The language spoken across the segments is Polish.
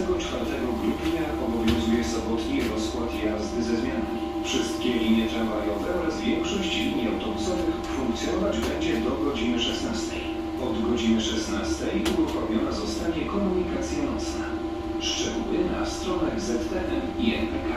24 grudnia obowiązuje sobotni rozkład jazdy ze zmianami. Wszystkie linie tramwajowe oraz większość linii autobusowych funkcjonować będzie do godziny 16. Od godziny 16 uruchomiona zostanie komunikacja nocna. Szczegóły na stronach ZTM i MPK.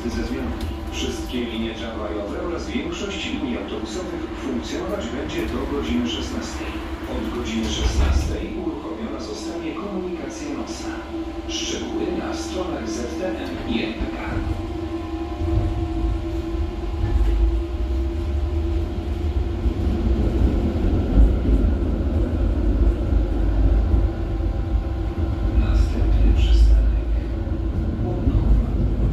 jazdy ze zmianą. Wszystkie linie tramwajowe oraz większość linii autobusowych funkcjonować będzie do godziny 16. Od godziny 16 uruchomiona zostanie komunikacja nocna. Szczegóły na stronach ZTM i MPK. Następny przystanek Łonowa.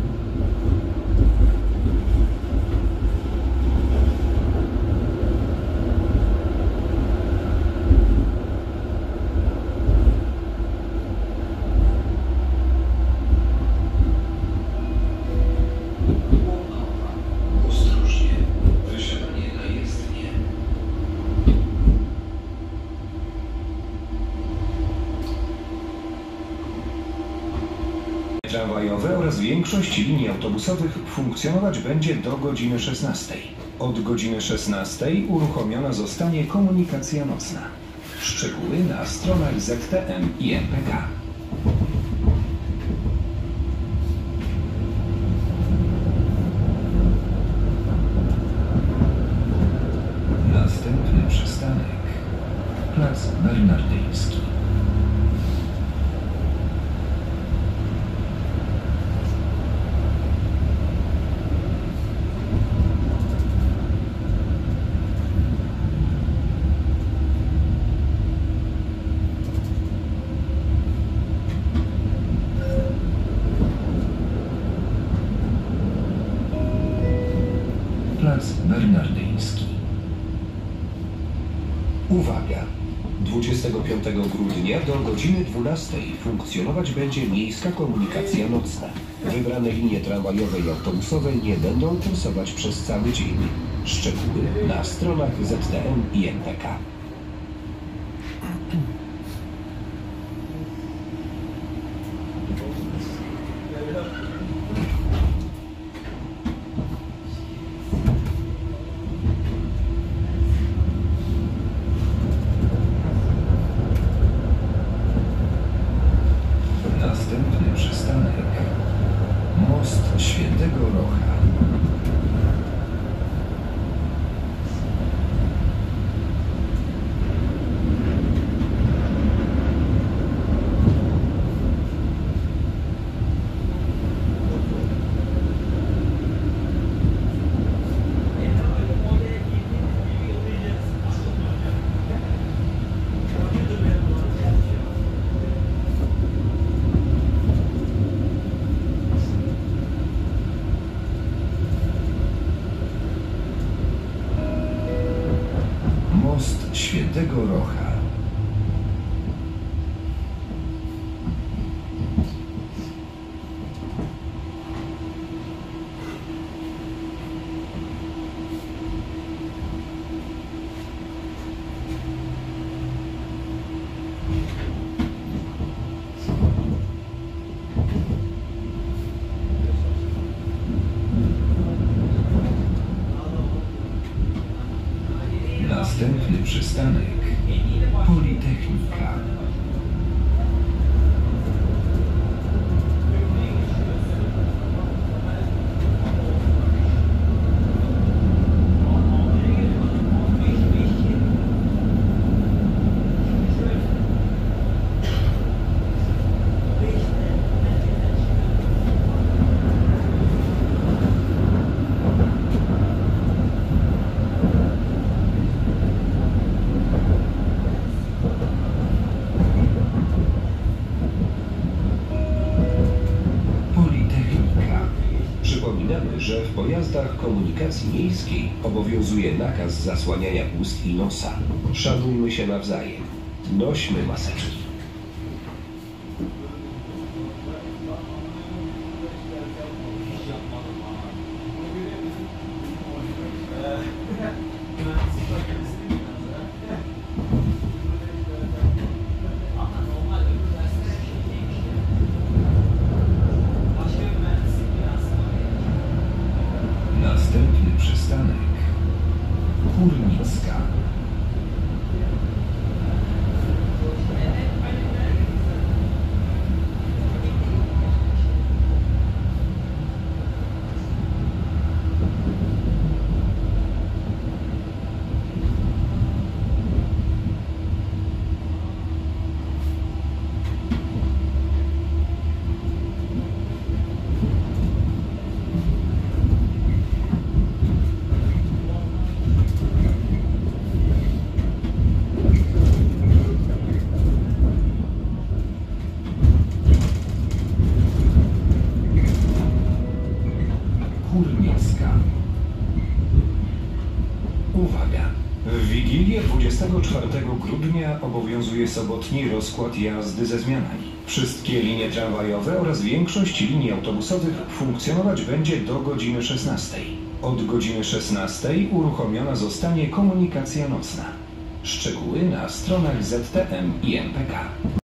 Ostrożnie. Wysiadanie na jezdnię. Tramwajowe oraz większość linii autobusowych funkcjonować będzie do godziny 16. Od godziny 16 uruchomiona zostanie komunikacja nocna. Szczegóły na stronach ZTM i MPK. Następny przystanek Plac Bernardyński. Plac Bernardyński. Uwaga! 25 grudnia do godziny 12 funkcjonować będzie miejska komunikacja nocna. Wybrane linie tramwajowe i autobusowe nie będą kursować przez cały dzień. Szczegóły na stronach ZTM i MPK. Następny przystanek Most Świętego Rocha. Most Świętego Rocha. Następny przystanek Politechnika. Przypominamy, że w pojazdach komunikacji miejskiej obowiązuje nakaz zasłaniania ust i nosa. Szanujmy się nawzajem. Nośmy maseczki. Następny przystanek Górnicka. 24 grudnia obowiązuje sobotni rozkład jazdy ze zmianami. Wszystkie linie tramwajowe oraz większość linii autobusowych funkcjonować będzie do godziny 16. Od godziny 16 uruchomiona zostanie komunikacja nocna. Szczegóły na stronach ZTM i MPK.